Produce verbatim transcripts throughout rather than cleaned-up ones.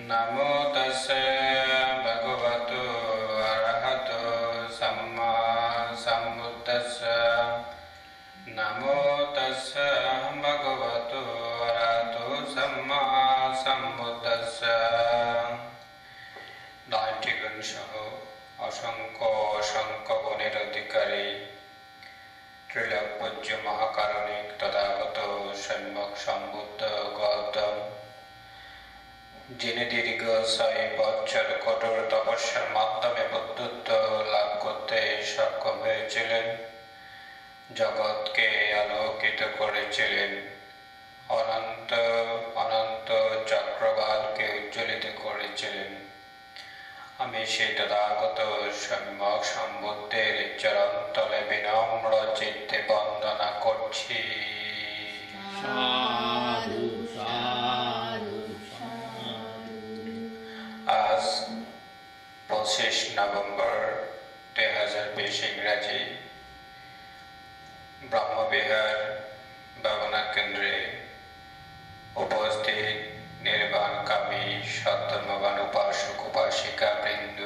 नमो तस्से भगवतो अरहतो सम्मा सम्बुद्दस्से नमो तस्से भगवतो अरहतो सम्मा सम्बुद्दस्से নয়টি গুণ সহ অসংখ্য অসংখ্য গুণের অধিকারী ত্রিলোকপূজ্য মহাকারণিক তথাগত সম্যক সম্বুদ্ধ গৌতম, যিনি দীর্ঘ ছয় বছর কঠোর তপস্যার মাধ্যমে বুদ্ধত্ব লাভ করতে সক্ষম হয়েছিলেন, জগৎকে আলোকিত করেছিলেন, অনন্ত অনন্ত চক্রবালকে উজ্জ্বলিত করেছিলেন। আমি সেই তথাগত সম্যক সম্বুদ্ধের চরণতলে বিনম্র চিত্তে বন্দনা করছি। আজ পঁচিশ নভেম্বর দুই হাজার বিশ ইংরাজি ব্রহ্মবিহার ভাবনা কেন্দ্রে উপস্থিত নির্বাণকামী সদ্ধর্মবান উপাসক উপাসিকা বৃন্দ,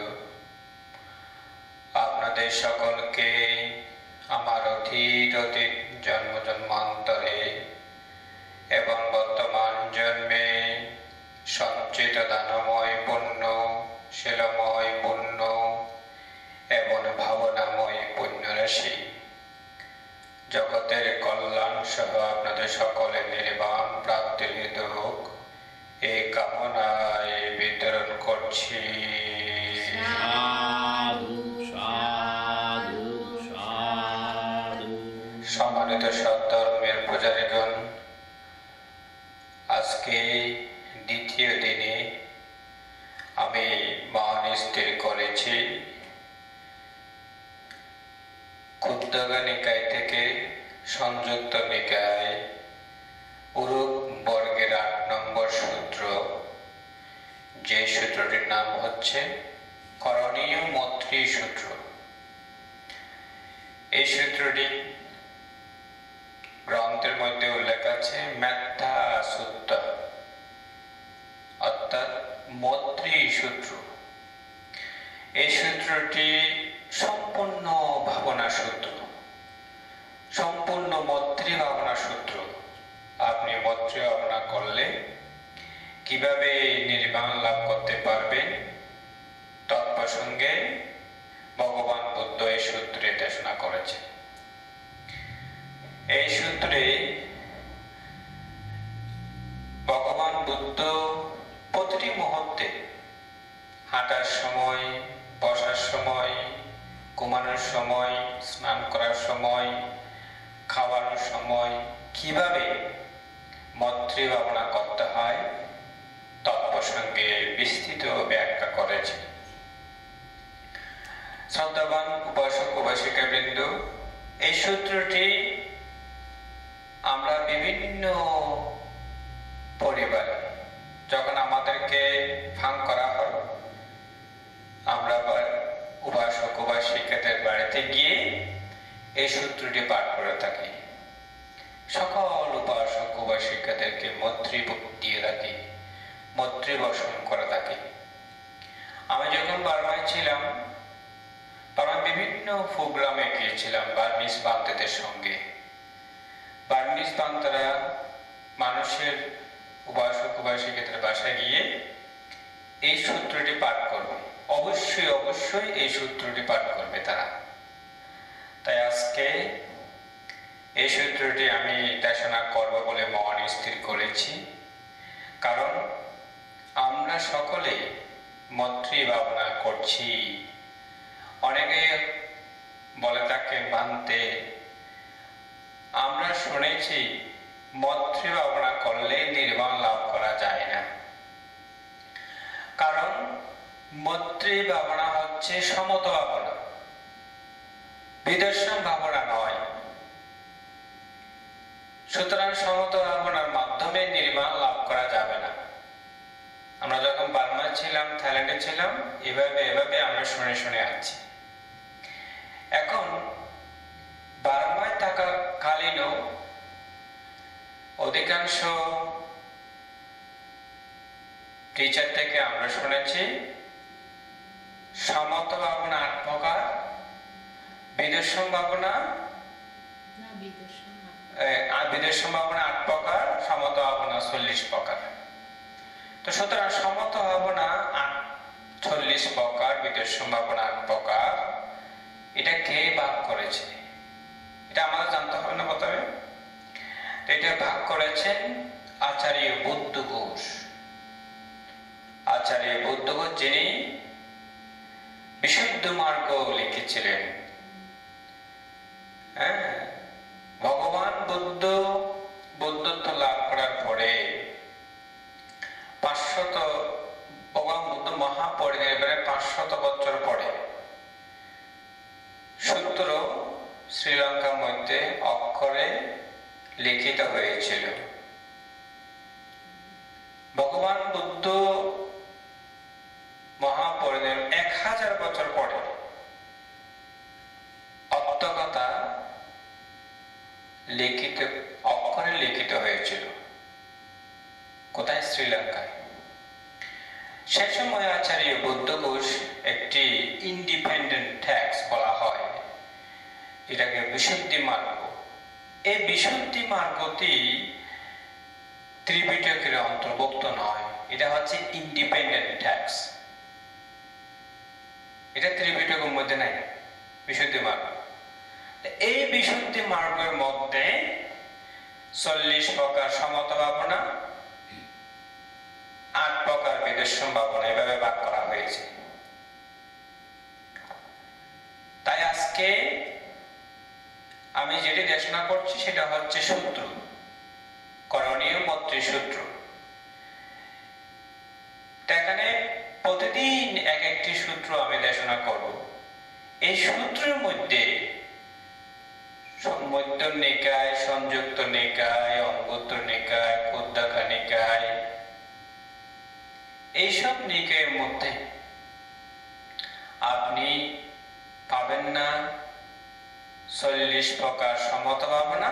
আপনাদের সকলকে আমার অতীত অতীত জন্ম জন্মান্তরে এবং বর্তমান জন্মে সঞ্চিত দানময় পুণ্য, শীলময় পুণ্য এবং ভাবনাময় পুণ্যরাশি জগতের কল্যাণ সহ আপনাদের সকলের নির্বাণ প্রাপ্তির হেতু হোক এই কামনায় বিতরণ করছি। সম্মানিত সদ্ধর্মের পূজারীগণ, আজকে দ্বিতীয় দিনে আমি মান স্থির করেছি ক্ষুদ্রকা নিকায় থেকে সংযুক্ত নিকায় উরুক বর্গের আট নম্বর সূত্র, যে সূত্রটির নাম হচ্ছে করণীয় মৈত্রী সূত্র। এই সূত্রটি গ্রন্থের মধ্যে উল্লেখ আছে মেত্তা সূত্র, অর্থাৎ মৈত্রী সূত্র। এই সূত্রটি সম্পূর্ণ ভাবনা সূত্র, সম্পূর্ণ মৈত্রী ভাবনা সূত্র। আপনি মৈত্রী ভাবনা করলে কিভাবে নির্বাণ লাভ করতে পারবেন তৎপ্রসঙ্গে ভগবান বুদ্ধ এই সূত্রে দেশনা করেছেন। এই সূত্রে ভগবান বুদ্ধ প্রতিটি মুহূর্তে হাঁটার সময়, বসার সময়, ঘুমানোর সময়, স্নান করার সময়, খাওয়ানোর সময় কিভাবে মৈত্রী ভাবনা করতে হয় তৎপ্রসঙ্গে বিস্তৃত ব্যাখ্যা করেছে। শ্রদ্ধাবান উপাসক উপাসিকা বৃন্দ, এই সূত্রটি আমরা বিভিন্ন পরিবারে যখন আমাদেরকে ফাং করা হয়, আমরা উপাসক উপাসিকাদের বাড়িতে গিয়ে এই সূত্রটি পাঠ করে থাকি। সকল উপাসক উপাসিকাদেরকে মৈত্রী দিয়ে থাকি, মৈত্রী বর্ষণ করে থাকি। আমি যখন বার্মায় ছিলাম, বার্মায় বিভিন্ন প্রোগ্রামে গিয়েছিলাম বার্মিজ বান্তেদের সঙ্গে। বার্মিজ বান্তেরা মানুষের উপাসক উপাসিকাদের বাসায় গিয়ে এই সূত্রটি পাঠ করবে, অবশ্যই অবশ্যই এই সূত্রটি পাঠ করবে তারা। তাই আজকে এই সূত্রটি আমি দেশনা করব বলে মন স্থির করেছি, কারণ আমরা সকলে মৈত্রী ভাবনা করছি। অনেকে বলে তাকে মানতে, আমরা শুনেছি মৈত্রী ভাবনা করলে নির্বাণ লাভ করা যায় না, কারণ মৈত্রী ভাবনা হচ্ছে সমত ভাবনা, বিদর্শন ভাবনা নয়। সুতরাং সমত ভাবনার মাধ্যমে নির্বাণ লাভ করা যাবে না। আমরা যখন বার্মায় ছিলাম, থাইল্যান্ডে ছিলাম, এভাবে এভাবে আমরা শুনে শুনে আসছি। এখন বার্মায় থাকা কালীনও অধিকাংশ টিচার থেকে আমরা শুনেছি সমত ভাবনা আট প্রকার, বিদর্শন ভাবনা বিদর্শন ভাবনা আট প্রকার, সমত ভাবনা চল্লিশ প্রকার। তো সুতরাং সমত ভাবনা আট চল্লিশ প্রকার, বিদর্শন ভাবনা আট প্রকার, এটা কে ভাগ করেছে এটা আমাদের জানতে হবে না প্রথমে। এটা ভাগ করেছেন আচার্য বুদ্ধ ঘোষ। আচার্য বুদ্ধ ঘোষ যিনি বিশুদ্ধ মার্গ লিখেছিলেন। হ্যাঁ, ভগবান বুদ্ধ বুদ্ধত্ব লাভ করার পরে পাঁচশত ভগবান বুদ্ধ মহাপরিনির্বাণের পাঁচশত বছর পরে সূত্র শ্রীলঙ্কার মধ্যে অক্ষরে লিখিত হয়েছিল। ভগবান বুদ্ধ মহাপরিনির্বাণ এক হাজার বছর পরে অত্যকথা লিখিত অক্ষরে লিখিত হয়েছিল। কোথায়? শ্রীলঙ্কায়। সে সময় আচার্য বুদ্ধ ঘোষ একটি ইন্ডিপেন্ডেন্ট টেক্সট বলা হয়, এটাকে বিশুদ্ধি মার্গ। এই বিশুদ্ধি মার্গটি ত্রিপিটকের অন্তর্ভুক্ত নয়, এটা হচ্ছে ইন্ডিপেন্ডেন্ট টেক্সট। এটা ত্রিপিটকের মধ্যে নাই বিশুদ্ধি মার্গ। এই বিশুদ্ধি মার্গের মধ্যে চল্লিশ প্রকার সমত ভাবনা, আট প্রকার বিদর্শন ভাবনা এভাবে ভাগ করা হয়েছে। তাই আজকে আমি যেটি দেশনা করছি সেটা হচ্ছে সূত্র, করণীয় মৈত্রী সূত্র। এখানে প্রতিদিন এক একটি সূত্র আমি দেশনা করব। এই সূত্রের মধ্যে মধ্য নিকায়, সংযুক্ত নিকায়, অঙ্গুত্তর নিকায়, উদ্দাকা নিকায়, এইসব নিকায়ের মধ্যে আপনি পাবেন না চল্লিশ প্রকার সমত ভাবনা,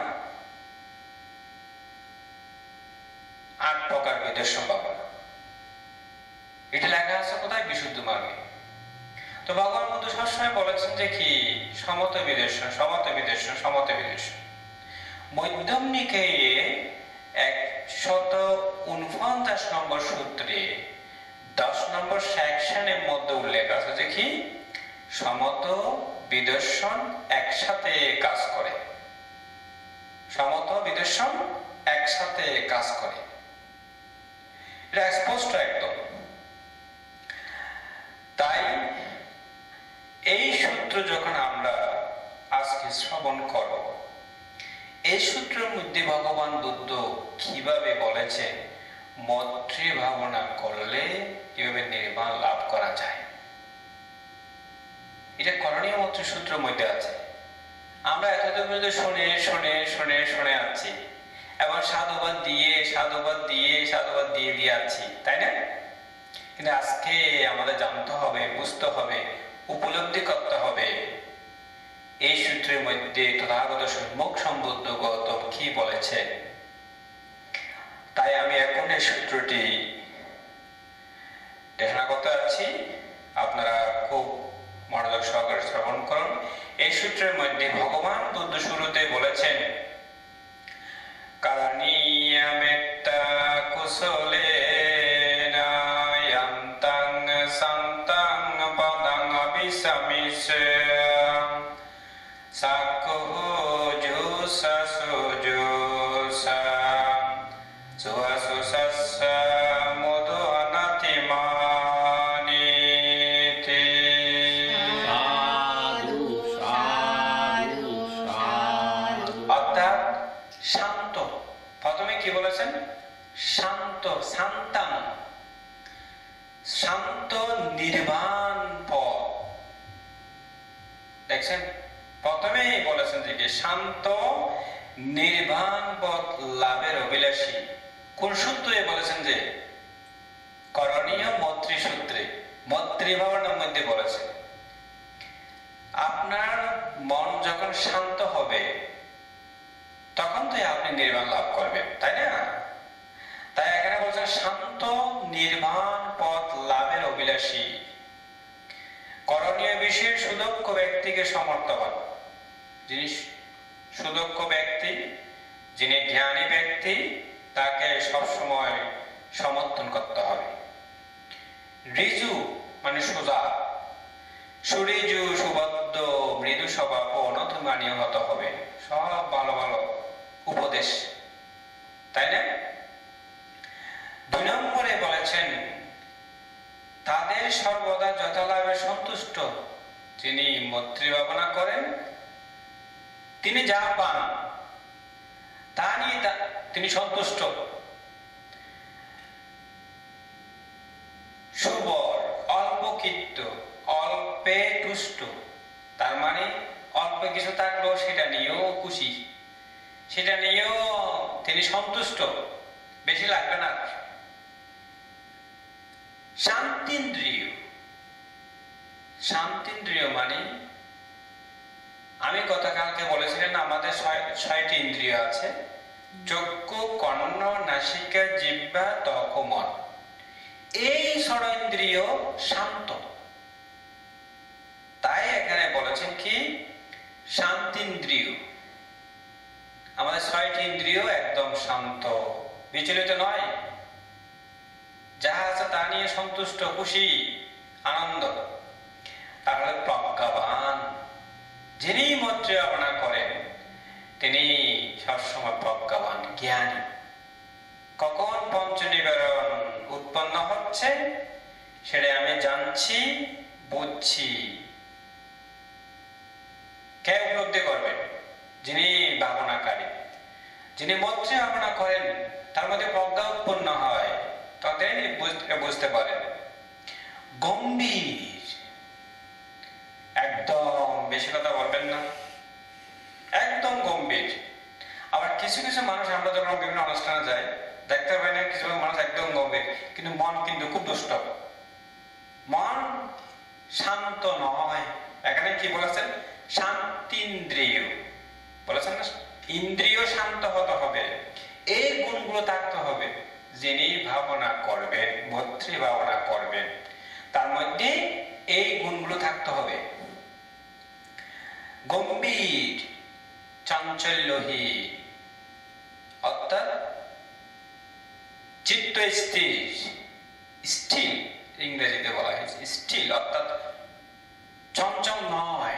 আট প্রকার বিদর্শন ভাবনা। এটা লেখা আছে কোথায়? বিশুদ্ধ মার্গে। তো ভগবান বুদ্ধ সবসময় বলেছেন যে কি সমত বিদর্শন, সমত বিদর্শন, সমত বিদর্শন। মধ্যম নিকায়ে একশত উনপঞ্চাশ নম্বর সূত্রে দশ নম্বর সেকশনের মধ্যে উল্লেখ আছে যে কি সমত বিদর্শন একসাথে কাজ করে। সমত বিদর্শন একসাথে কাজ করে, এটা স্পষ্ট একদম। তাই এই সূত্র যখন আমরা আজকে শ্রবণ করব, এই সূত্রের মধ্যে ভগবান বুদ্ধ কিভাবে বলেছেন মৈত্রী ভাবনা করলে কিভাবে নির্বাণ লাভ করা যায়, এটা করণীয় মৈত্রী সূত্রের মধ্যে আছে। আমরা এতদিন পর্যন্ত শুনে শুনে শুনে শুনে আছি এবং সাধুবাদ দিয়ে সাধুবাদ দিয়ে সাধুবাদ দিয়ে দিয়ে আছি, তাই না? কিন্তু আজকে আমাদের জানতে হবে, বুঝতে হবে, উপলব্ধি করতে হবে এই সূত্রের মধ্যে তথাগত সম্যক সম্বুদ্ধ গৌতম কি বলেছে। তাই আমি এখন এই সূত্রটি দেশনা করতে যাচ্ছি, আপনারা খুব মনোযোগ সহকারে শ্রবণ করুন। এই সূত্রের মধ্যে ভগবান বুদ্ধ শুরুতে বলেছেন কারণীয়মেত্তা কুশলেনা ইয়ান্তাং সান্তাং পদং অবিসমিষ্যে সাক্কুঃ জুষা সুজুষা সুয়াসুষাস্যা মধু অনাতিমানিতি। অর্থাৎ শান্ত। প্রথমে কি বলেছেন? শান্ত, শান্তাং, শান্ত নির্বাণ পথ। দেখছেন, প্রথমেই বলেছেন যে শান্ত নির্বাণ পথ লাভের অভিলাষী। কোন সূত্রে বলেছেন? যে করণীয় মৈত্রী সূত্রে, মৈত্রী ভাবনার মধ্যে বলেছেন আপনার মন যখন শান্ত হবে তখন তো আপনি নির্বাণ লাভ করবেন, তাই না? তাই এখানে বলছেন শান্ত নির্বাণ পথ লাভের অভিলাষী, করণীয় বিষয়ে সুদক্ষ ব্যক্তিকে সমর্থবান। যিনি সুদক্ষ ব্যক্তি, যিনি জ্ঞানী ব্যক্তি, তাকে সবসময় সমর্থন করতে হবে। ঋজু মানে সোজা, সুরিজু সুবদ্ধ মৃদু স্বভাব ও অনথমানীয় হতে হবে। সব ভালো ভালো উপদেশ, তাই না? দুই নম্বরে বলেছেন তাদের সর্বদা যথালাভে সন্তুষ্ট, যিনি মৈত্রী ভাবনা করেন তিনি যা পান তা নিয়ে তিনি সন্তুষ্ট। সুবর অল্পকৃত্য, অল্পে তুষ্ট, তার মানে অল্প কিছু থাকলেও সেটা নিয়েও খুশি, সেটা নিয়েও তিনি সন্তুষ্ট, বেশি লাগবে না। শান্তিন্দ্রিয়, শান্তিন্দ্রিয় মানে আমি গতকালকে বলেছিলেন আমাদের ছয়টি ইন্দ্রিয় আছে, চক্ষু, কর্ণ, নাসিকা, জিহ্বা, ত্বক, মন। এই ষড়েন্দ্রিয় শান্ত, তাই এখানে বলেছেন কি শান্তিন্দ্রিয়। আমাদের ছয়টি ইন্দ্রিয় একদম শান্ত, বিচলিত নয়, যা আছে তা নিয়ে সন্তুষ্ট, খুশি, আনন্দ। তাহলে প্রজ্ঞাবান, যিনি মৈত্রী ভাবনা করেন তিনি সবসময় প্রজ্ঞাবান, জ্ঞানী। কখন পঞ্চ নিবারণ উৎপন্ন হচ্ছে সেটা আমি জানছি, বুঝছি। কে উপলব্ধি করবেন? যিনি ভাবনাকারী, যিনি মৈত্রী ভাবনা করেন, তার মধ্যে প্রজ্ঞা উৎপন্ন হয়, তাতে বুঝতে পারেন। গম্ভীর, একদম বেশি কথা বলবেন না, একদম গম্ভীর। আবার কিছু কিছু মানুষ আমরা যখন বিভিন্ন অনুষ্ঠানে যাই দেখতে পাই না, কিছু মানুষ একদম গম্ভীর কিন্তু মন কিন্তু খুব দুষ্ট, মন শান্ত নয়। এখানে কি বলেছেন? শান্তিন্দ্রিয় বলেছেন না, ইন্দ্রিয় শান্ত হতে হবে। এই গুণগুলো থাকতে হবে। যিনি ভাবনা করবেন, মৈত্রী ভাবনা করবেন, তার মধ্যে এই গুণগুলো থাকতে হবে। গম্ভীর, চাঞ্চল্যহীন, অর্থাৎ চিত্ত স্থির, স্থির ইংরেজিতে বলা হয়েছে স্থির, অর্থাৎ চঞ্চল নয়,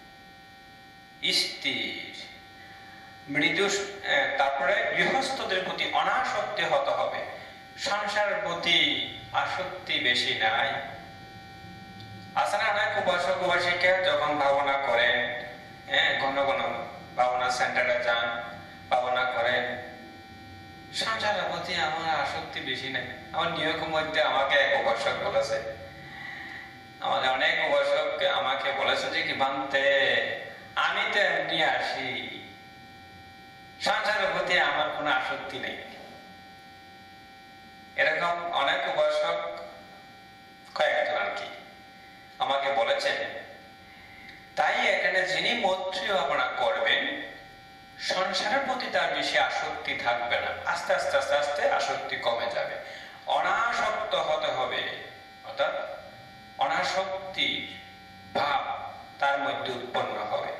স্থির, মৃদু। তারপরে গৃহস্থদের প্রতি অনাসক্তি হতে হবে, সংসারের প্রতি আসক্তি বেশি নাই। আসলে অনেক উপাসক উপাসিকা যখন ভাবনা করেন, হ্যাঁ, ঘন ঘন ভাবনা সেন্টারে যান, ভাবনা করেন, সংসারের প্রতি আমার আসক্তি বেশি নেই। আমার নিয়োগ মধ্যে আমাকে এক উপাসক বলেছে, আমাদের অনেক উপাসক আমাকে বলেছে যে কি বানতে আমি তো এমনি আসি, সংসারের প্রতি আমার কোনো আসক্তি নেই। এরকম অনেক উপাসক কয়েকজন আর কি আমাকে বলেছেন। তাই এখানে যিনি মৈত্রী ভাবনা করবেন সংসারের প্রতি তার বেশি আসক্তি থাকবে না, আস্তে আস্তে আস্তে আস্তে আসক্তি কমে যাবে, অনাসক্ত হতে হবে। অর্থাৎ অনাসক্তি ভাব তার মধ্যে উৎপন্ন হবে।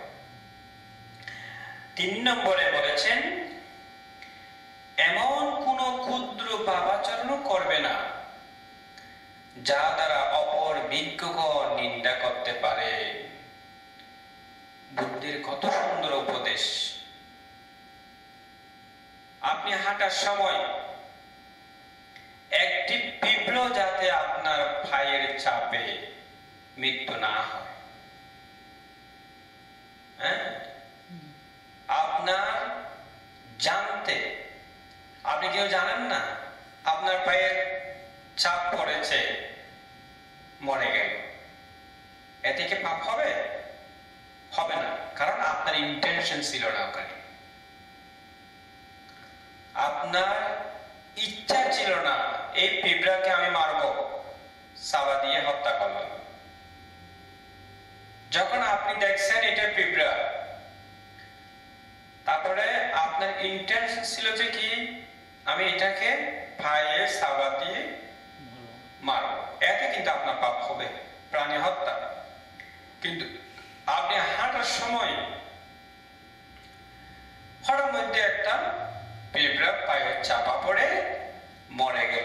তিন নম্বরে বলেছেন এমন কোন ক্ষুদ্র পাপাচরণ করবে না যা দ্বারা অপর বিজ্ঞগণ নিন্দা করতে পারে। বুদ্ধের কত সুন্দর উপদেশ। আপনি হাঁটার সময় একটি পিঁপড়া যাতে আপনার পায়ের চাপে মৃত্যু না হয়, হ্যাঁ, আপনার জানতে, আপনি কেউ জানেন না আপনার পায়ের চাপ পড়েছে, মরে গেল, এতে কি পাপ হবে? হবে না, কারণ আপনার ইন্টেনশন ছিল না, ওখানে আপনার ইচ্ছা ছিল না এই পিঁপড়াকে আমি মারবো, সাবা দিয়ে হত্যা করলাম। যখন আপনি দেখছেন এটা পিঁপড়া, তারপরে আপনার ইন্টেনশন ছিল যে কি আমি এটাকে পায়ে সাবা দিয়ে প্রাণী হত্যা। কিন্তু আপনি হাঁটার সময় হঠাৎ মধ্যে একটা পিঁপড়া পায়ে চাপা পড়ে মরে গেল,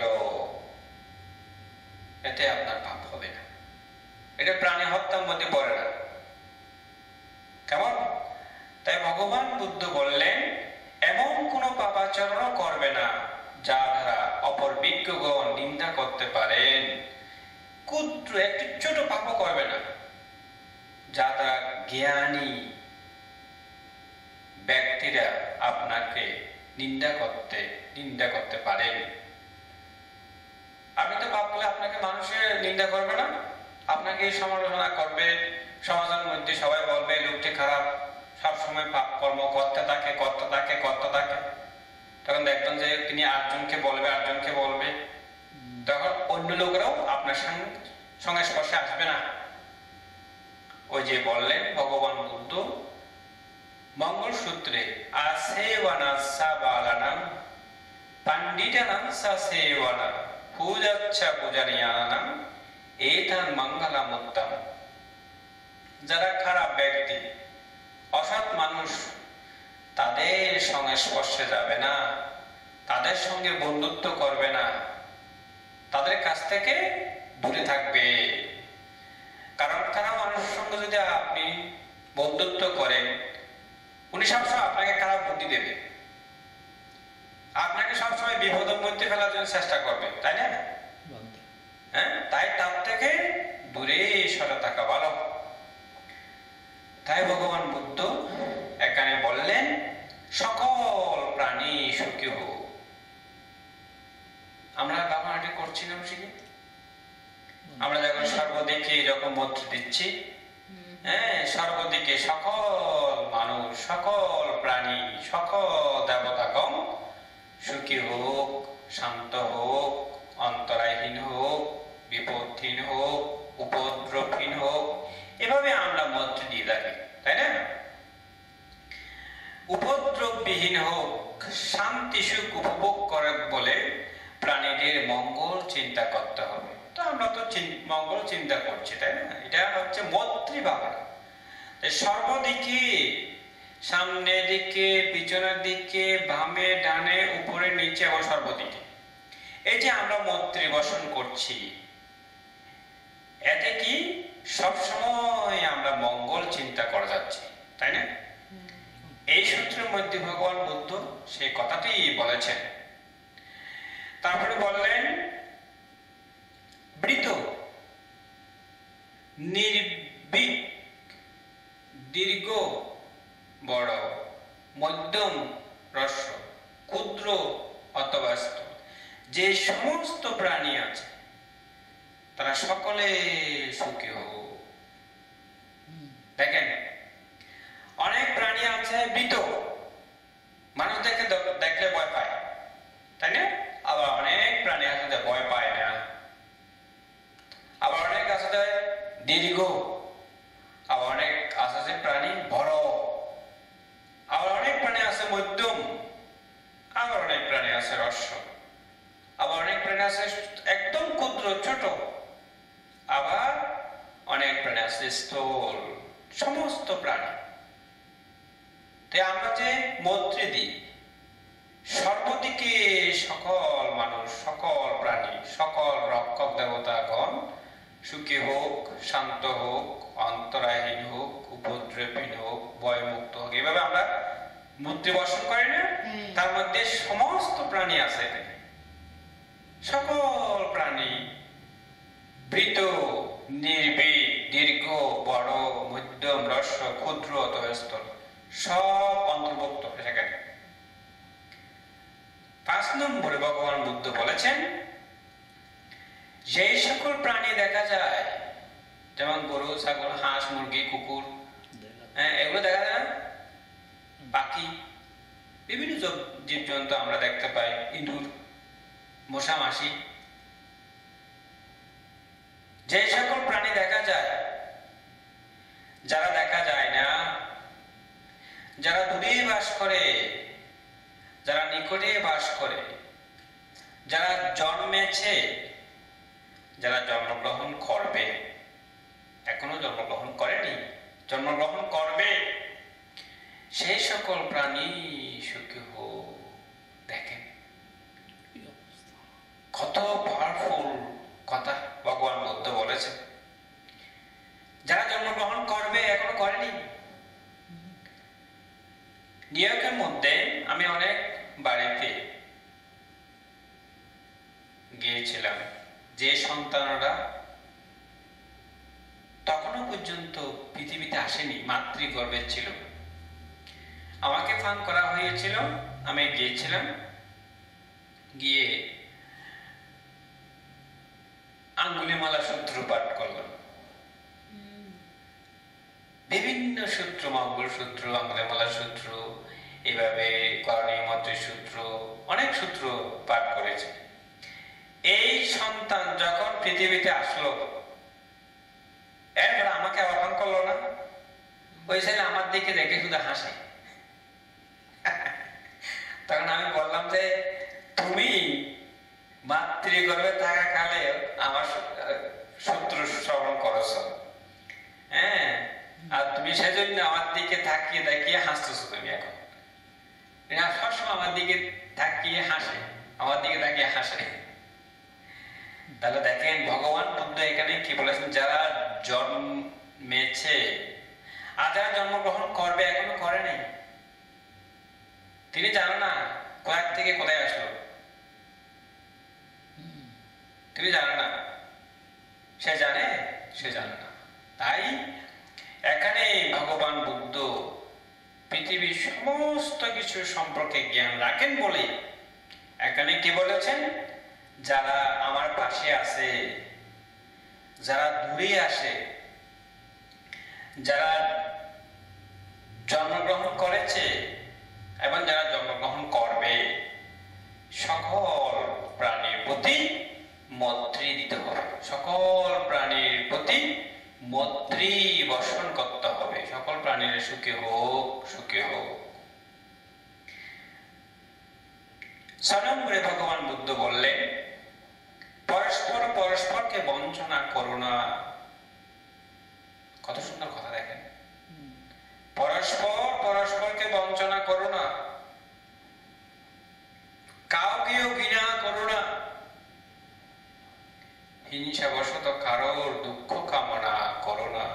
এতে আপনার পাপ হবে না, এটা প্রাণী হত্যার মধ্যে পড়ে না। কেমন? তাই ভগবান বুদ্ধ বললেন এমন কোন পাপাচরণ করবে না যা দ্বারা অপর বিজ্ঞগণ নিন্দা করতে পারেন। ক্ষুদ্র একটি ছোট পাপ করবে না যা দ্বারা জ্ঞানী ব্যক্তিরা আপনাকে নিন্দা করতে নিন্দা করতে পারেন। আপনি তো পাপ করলে আপনাকে মানুষের নিন্দা করবে না, আপনাকে সমালোচনা করবে, সমাজের মধ্যে সবাই বলবে লোকটি খারাপ, সবসময় পাপ কর্ম করতে থাকে করতে থাকে করতে থাকে। তখন দেখবেন যে তিনি আটজনকে বলবে আটজনকে বলবে, তখন অন্য লোকেরাও আপনার সঙ্গে স্পর্শে আসবে না। ওই যে বললেন ভগবান বুদ্ধ মঙ্গল সূত্রে আসেবানাসা বালানাম পাণ্ডিতানাং সাসেবানা পূজাচ্ছা পূজনীয়ানাম এতান মঙ্গলম উত্তম। যারা খারাপ ব্যক্তি, অসৎ মানুষ, তাদের সঙ্গে স্পর্শে যাবে না, তাদের সঙ্গে বন্ধুত্ব করবে না, তাদের কাছ থেকে দূরে থাকবে। কারণ খারাপ মানুষের সঙ্গে যদি আপনি বন্ধুত্ব করেন, উনি সবসময় আপনাকে খারাপ বুদ্ধি দেবে, আপনাকে সবসময় বিপদের মধ্যে ফেলার জন্য চেষ্টা করবে, তাই না? হ্যাঁ, তাই তার থেকে দূরে সরে থাকা ভালো। তাই ভগবান বুদ্ধ এখানে বললেন সকল প্রাণী সুখী হোক। আমরা ভাবনাটি করছিলাম শিখে, আমরা যখন সর্বদিকে যখন মৈত্রী দিচ্ছি, হ্যাঁ, সর্বদিকে সকল মানুষ, সকল প্রাণী, সকল দেবতাগণ সুখী হোক, শান্ত হোক, অন্তরায়হীন হোক, বিপদহীন হোক, উপদ্রবহীন হোক, এভাবে আমরা মৈত্রী দিয়ে থাকি, তাই না? উপদ্রববিহীন হোক, শান্তি সুখ উপভোগ করে বলে প্রাণীদের মঙ্গল চিন্তা করতে হবে। তো আমরা তো মঙ্গল চিন্তা করছি, তাই না? এটা হচ্ছে মৈত্রী ভাবনা। সর্বদিকে, সামনের দিকে, পিছনের দিকে, বামে ডানে, উপরে নিচে এবং সর্বদিকে, এই যে আমরা মৈত্রী বসন করছি, এতে কি সবসময় আমরা মঙ্গল চিন্তা করে যাচ্ছি, তাই না? এই সূত্রের মধ্যে ভগবান বুদ্ধ সেই কথাটি বলেছেন। তারপরে বললেন বৃত, নির্ভীক, দীর্ঘ, বড়, মধ্যম, হ্রস্ব, ক্ষুদ্র অথবা স্থূল, যে সমস্ত প্রাণী আছে তারা সকলে সুখী হোক। দেখেন, অনেক প্রাণী আছে ভীত, মানুষ দেখে দেখলে ভয় পায়, তাই না? আবার অনেক প্রাণী আছে যে ভয় পায় না। আবার অনেক আছে যে দীর্ঘ, আবার অনেক আছে যে প্রাণী বড়, আবার অনেক প্রাণী আছে মধ্যম, আবার অনেক প্রাণী আছে হ্রস্ব, আবার অনেক প্রাণী আছে একদম ক্ষুদ্র ছোট, আবার অনেক প্রাণী আছে স্থূল। সমস্ত প্রাণী, তাই আমরা যে মৈত্রী দিই, সর্বদিকে সকল মানুষ, সকল প্রাণী, সকল রক্ষক দেবতাগণ সুখী হোক, শান্ত হোক, অন্তরায়হীন হোক, উপদ্রবহীন হোক, ভয়মুক্ত হোক, এভাবে আমরা মৈত্রী বর্ষণ করি না? তার মধ্যে সমস্ত প্রাণী আছে, সকল প্রাণী বৃত, নির্ভীক, দীর্ঘ, বড়, মধ্যম, হ্রস্ব, ক্ষুদ্র অথবা স্থূল, সব অন্তর্ভুক্ত সেখানে। পাঁচ নম্বরে ভগবান বুদ্ধ বলেছেন যে সকল প্রাণী দেখা যায়, যেমন গরু, ছাগল, হাঁস, মুরগি, কুকুর, হ্যাঁ, এগুলো দেখা যায় না? পাখি, বিভিন্ন জীবজন্তু আমরা দেখতে পাই, ইঁদুর, মশা মাছি, যে সকল প্রাণী দেখা যায়, যারা দেখা যায় না, যারা দূরে বাস করে, যারা নিকটে বাস করে, যারা জন্মেছে, যারা জন্মগ্রহণ করবে, এখনো জন্মগ্রহণ করেনি, জন্মগ্রহণ করবে, সেই সকল প্রাণী সুখী হোক। দেখেন কত পাওয়ারফুল কথা ভগবান বুদ্ধ বলেছেন। যারা জন্মগ্রহণ করবে এখনো করেনি। নিউ ইয়র্কের মধ্যে আমি অনেক বাড়িতে গিয়েছিলাম, যে সন্তানরা তখনো পর্যন্ত পৃথিবীতে আসেনি, মাতৃগর্ভে ছিল, আমাকে ফোন করা হয়েছিল, আমি গিয়েছিলাম, গিয়ে আঙ্গুলিমালা সূত্র পাঠ করলাম। বিভিন্ন সূত্র, মঙ্গল সূত্র, আঙ্গুলিমালা সূত্র, এইভাবে করণীয় মৈত্রী সূত্র, অনেক সূত্র পাঠ করেছে। এই সন্তান যখন পৃথিবীতে আসলো, এরপর আমাকে আহ্বান করলো না, ওই ছেলে আমার দিকে দেখে শুধু হাসে। তখন আমি বললাম যে তুমি মাতৃগর্ভে থাকা কালে আমার সূত্র শ্রবণ করেছ, হ্যাঁ, আর তুমি সেজন্য আমার দিকে তাকিয়ে তাকিয়ে হাসতেছ। তুমি এখন সবসময় আমার দিকে তাকিয়ে হাসে, আমার দিকে তাকিয়ে হাসে। তাহলে দেখেন ভগবান বুদ্ধ এখানে কি বলেছেন, যারা জন্মেছে আর যারা জন্মগ্রহণ করবে এখনো করে নাই, তিনি জানো না কোথা থেকে কোথায় আসলো, তিনি জানে না, সে জানে, সে জানে না। তাই এখানে ভগবান বুদ্ধ পৃথিবীর সমস্ত কিছু সম্পর্কে জ্ঞান রাখেন বলে এখানে কি বলেছেন, যারা আমার পাশে আছে, যারা দূরে আসে, যারা জন্মগ্রহণ করেছে এবং যারা জন্মগ্রহণ করবে, সকল প্রাণীর প্রতি মৈত্রী দিতে হবে, সকল প্রাণীর প্রতি মৈত্রী বর্ষণ করতে হবে, সকল প্রাণীর সুখী হোক, সুখী হোক। ছয় নম্বরে ভগবান বুদ্ধ বললেন, পরস্পর পরস্পরকে বঞ্চনা করো না। কত সুন্দর কথা দেখেন, পরস্পর পরস্পরকে বঞ্চনা করো না, কাউকেও ঘৃণা করো না, হিংসাবশত কারোর দুঃখ কামনা করো না।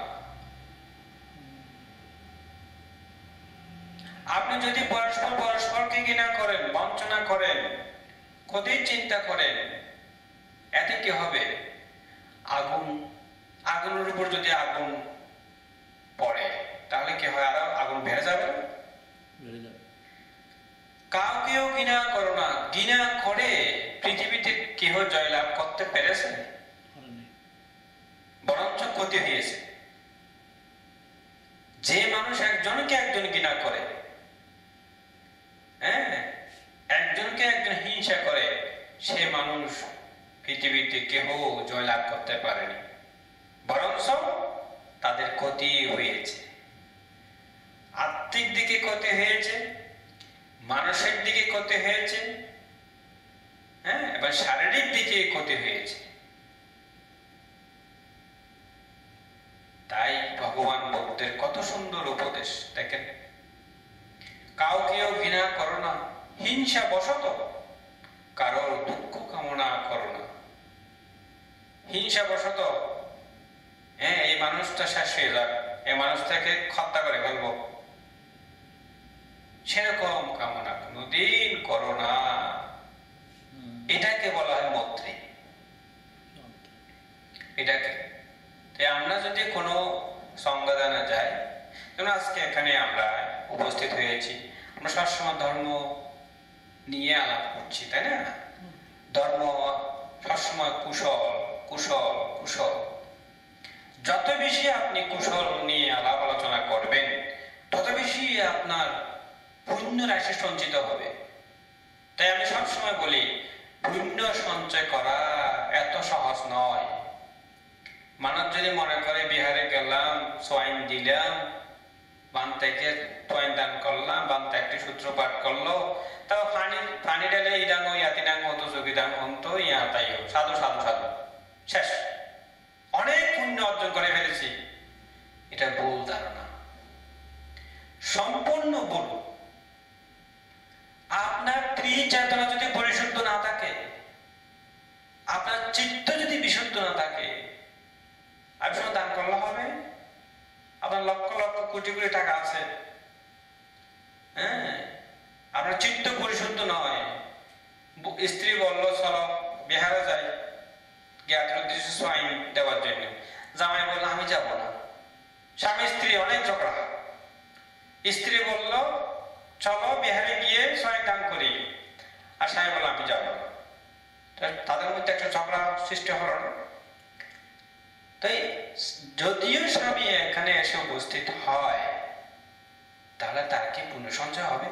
আপনি যদি পরস্পর পরস্পরকে ঘৃণা করেন, বঞ্চনা করেন, ক্ষতির চিন্তা করেন, এতে কি হবে? আগুন, আগুনের উপর যদি আগুন পড়ে তাহলে কি হয়? আরো আগুন বেড়ে যাবে। কাউকেও ঘৃণা করো না। ঘৃণা করে পৃথিবীতে কেহ জয়লাভ করতে পেরেছে? বরঞ্চ ক্ষতি হয়েছে। যে মানুষ একজনকে একজন ঘৃণা করে, হ্যাঁ, একজনকে একজন হিংসা করে, সে মানুষ পৃথিবীতে কেহ জয়লাভ করতে পারেনি, বরঞ্চ তাদের ক্ষতি হয়েছে। আত্মিক দিকে ক্ষতি হয়েছে, মানসিক দিকে ক্ষতি হয়েছে, হ্যাঁ, এবং শারীরিক দিকে ক্ষতি হয়েছে। তাই ভগবান বুদ্ধের কত সুন্দর উপদেশ দেখেন, কাউকেও ঘৃণা করো না, হিংসা বশত কারোর দুঃখ কামনা করো না। হিংসা বশত, হ্যাঁ, এই মানুষটা শেষ হয়ে যাক, এই মানুষটাকে হত্যা করে ফেলবো, সেরকম কামনা কোনদিন করো না। এটাকে বলা হয় মৈত্রী। এটাকে আমরা যদি কোনো সংবাদনা যাই, যেমন আজকে এখানে আমরা উপস্থিত হয়েছি, আমরা সবসময় ধর্ম নিয়ে আলাপ করছি, তাই না? ধর্ম সবসময় কুশল কুশল কুশল। যত বেশি আপনি কুশল নিয়ে আলাপ আলোচনা করবেন, তত বেশি আপনার পুণ্য রাশি সঞ্চিত হবে। তাই আমি সবসময় বলি, পুণ্য সঞ্চয় করা এত সহজ নয়। মানুষ যদি মনে করে বিহারে গেলাম, সোয়াইন দিলাম, বান থেকে সোয়াইন দান করলাম, বান একটি সূত্র পাঠ করলো, তাও পানি পানি ডালে ইডাঙ্গ ইয়াতিডাঙ্গ হতো, চকিডাঙ্গ হতো, ইয়া তাই সাধু সাধু সাধু শেষ। অনেক পুণ্য অর্জন করে ফেলেছি, আর শুধু দান করলে হবে? আপনার লক্ষ লক্ষ কোটি কোটি টাকা আছে, হ্যাঁ, আপনার চিত্ত পরিশুদ্ধ নয়, স্ত্রী বললো চলো বিহারে যাই জ্ঞাতের উদ্দেশ্যে সোয়াইন দেওয়ার জন্য, জামাই বললো আমি যাব না। স্বামী স্ত্রী অনেক ঝগড়া, স্ত্রী বলল চলো বিহারে গিয়ে সোয়াইন দান করি, আর স্বামী বললো আমি যাব না। তাদের মধ্যে একটা ঝগড়া সৃষ্টি হল। তাই যদিও স্বামী এখানে এসে উপস্থিত হয়, তাহলে তার কি পুণ্য সঞ্চয় হবে?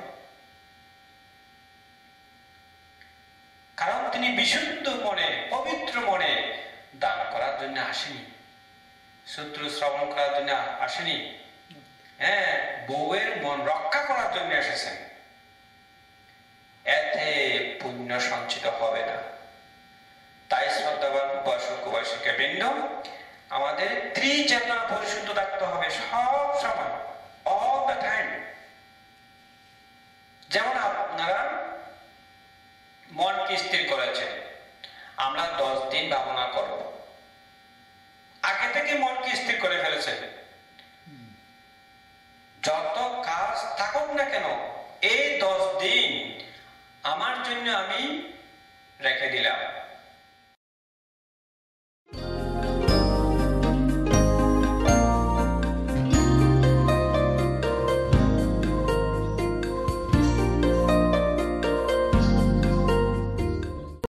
কারণ তিনি বিশুদ্ধ মনে, পবিত্র মনে দান করার জন্য আসেনি, সূত্র শ্রবণ করার জন্য আসেনি, হ্যাঁ, বউয়ের মন রক্ষা করার জন্য এসেছেন। এতে পুণ্য সঞ্চিত হবে না। তাই শ্রদ্ধাবান উপাসক উপাসিকা বৃন্দ, আমাদের ত্রিচেতনা পরিশুদ্ধ থাকতে হবে সব সময়, অল দ্য টাইম। যেমন আপনারা মনকে স্থির করেছেন, আমরা দশ দিন ভাবনা করব, আগে থেকে মনকে স্থির করে ফেলেছেন। যত কাজ থাকুক না কেন, এই দশ দিন আমার জন্য আমি রেখে দিলাম।